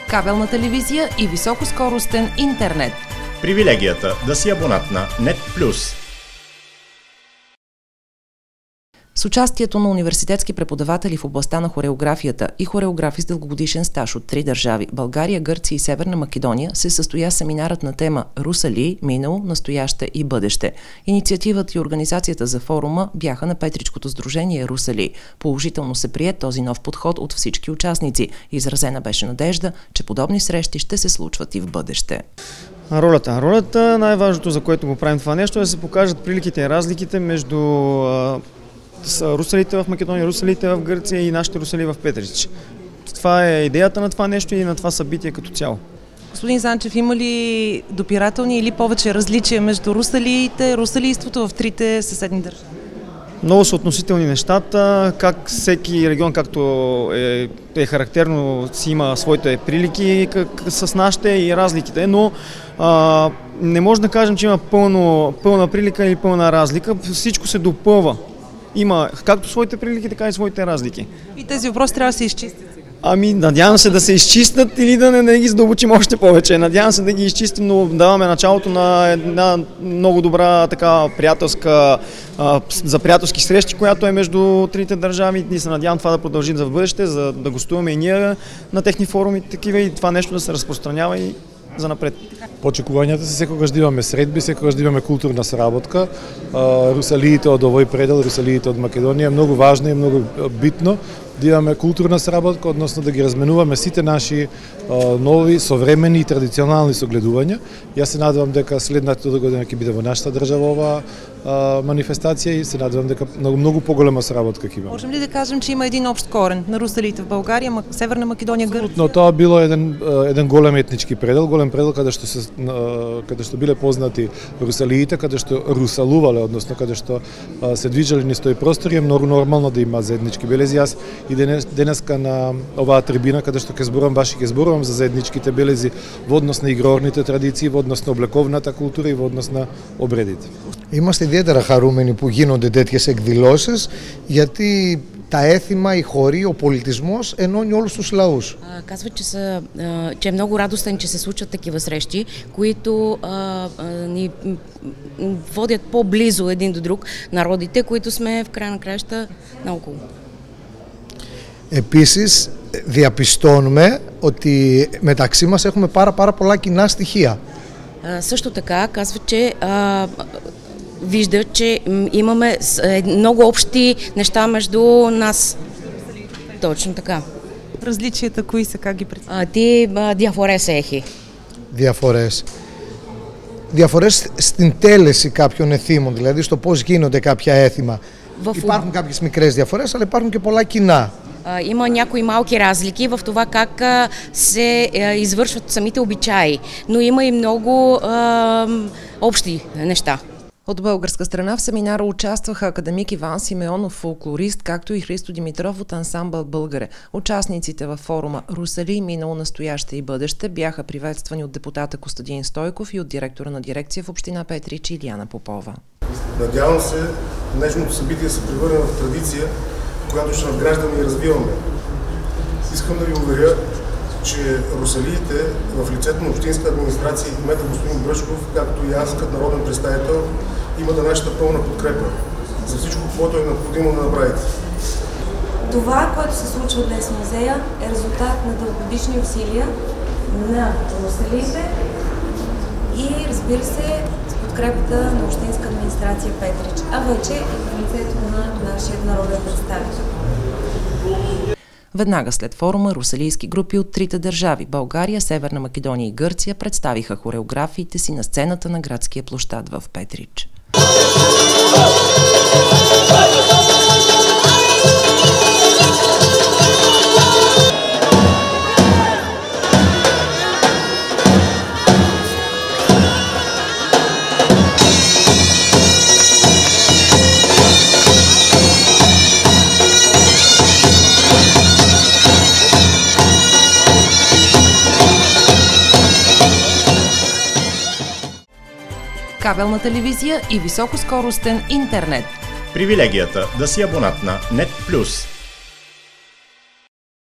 кабелна телевизия и високоскоростен интернет. Привилегията да си абонат на NET+. С участието на университетски преподаватели в областта на хореографията и хореографи с дългогодишен стаж от 3 държави – България, Гърция и Северна Македония, се състоя семинарът на тема «Русали – минало, настояще и бъдеще». Инициативата и организацията за форума бяха на Петричкото сдружение «Русали». Положително се прие този нов подход от всички участници. Изразена беше надежда, че подобни срещи ще се случват и в бъдеще. Ролята, най-важното, за което го правим това нещо, е да се покажат приликите и разликите между русалите в Македония, русалите в Гърция и нашите русали в Петрич. Това е идеята на това нещо и на това събитие като цяло. Господин Занчев, има ли допирателни или повече различия между русалиите, русалийството в трите съседни държави? Много са относителни нещата, как всеки регион, както е характерно, си има своите прилики с нашите и разликите, но не може да кажем, че има пълна прилика или пълна разлика. Всичко се допълва. Има както своите прилики, така и своите разлики. И тези въпроси трябва да се изчистят сега? Надявам се да се изчистят или да не ги задълбочим още повече. Надявам се да ги изчистим, но даваме началото на една много добра за приятелски срещи, която е между трите държави. И се надявам това да продължи за в бъдеще, за да гостуваме и ние на техни форуми такива и това нещо да се разпространява и за напред. Очекувањата се секогаш да имаме средби, секогаш да имаме културна сработка. Русалиите од овој предел, русалиите од Македонија, многу важно и многу битно да имаме културна сработка, односно да ги разменуваме сите наши нови, современи и традиционални согледувања. Јас се надевам дека следната година ќе биде во нашата држава оваа манифестација и се надевам дека многу поголема сработка ќе имаме. Можем ли да кажем, че има един общ корен на русалиите в България, Северна Македонија, Гърция? Но тоа било еден голем етнички предел, каде што биле познати русалиите, каде што русалувале, односно каде што се движеле низ тој простор, е многу нормално да има заеднички белези. Јас и денеска на оваа трибина, каде што ќе зборувам за заедничките белези во однос на игрорните традиции, во однос на облековната култура и во однос на обредите. Είμαστε ιδιαίτερα χαρούμενοι που γίνονται τέτοιες εκδηλώσεις, γιατί τα έθιμα, οι χωροί, ο πολιτισμός ενώνει όλους τους λαούς. Казва, че е много радостен, че се случват такива срещи, които ни водят по-близо един до друг, народите, които сме в края на краища наоколо. Επίσης, διαπιστώνουμε ότι μεταξύ μας έχουμε πάρα πολλά κοινά στοιχεία. Също така казва, че вижда, че имаме много общи неща между нас. Точно така. Различията кои са, как ги представят? Διαφορές έχει. Διαφορές στην τέλεση κάποιων εθήμων, δηλαδή στο πώς γίνονται κάποια έθιμα. Υπάρχουν κάποιες μικρές διαφορές, αλλά υπάρχουν και πολλά κοινά. Има някои малки разлики в това как се извършват самите обичаи, но има и много общи неща. От българска страна в семинара участваха академик Иван Симеонов, фолклорист, както и Христо Димитров от ансамбъл Българе. Участниците във форума «Русали – минало, настояще и бъдеще» бяха приветствани от депутата Костадин Стойков и от директора на дирекция в община Петрич Илияна Попова. Надявам се, днешното събитие се превърне в традиция, която ще надграждаме и развиваме. Искам да ви уверя, че русалиите в лицето на общинска администрация и кмета господин Бръчков, както и аз като народен представител, имате нашата пълна подкрепа за всичко, което е необходимо да направите. Това, което се случва днес в музея, е резултат на дългогодишни усилия на русалиите и, разбира се, с подкрепата на общинска администрация Петрич, а вече и в лицето на нашия народен представител. Веднага след форума русалийски групи от трите държави – България, Северна Македония и Гърция – представиха хореографиите си на сцената на градския площад в Петрич. Кабелна телевизия и високоскоростен интернет. Привилегията да си абонат на NET+.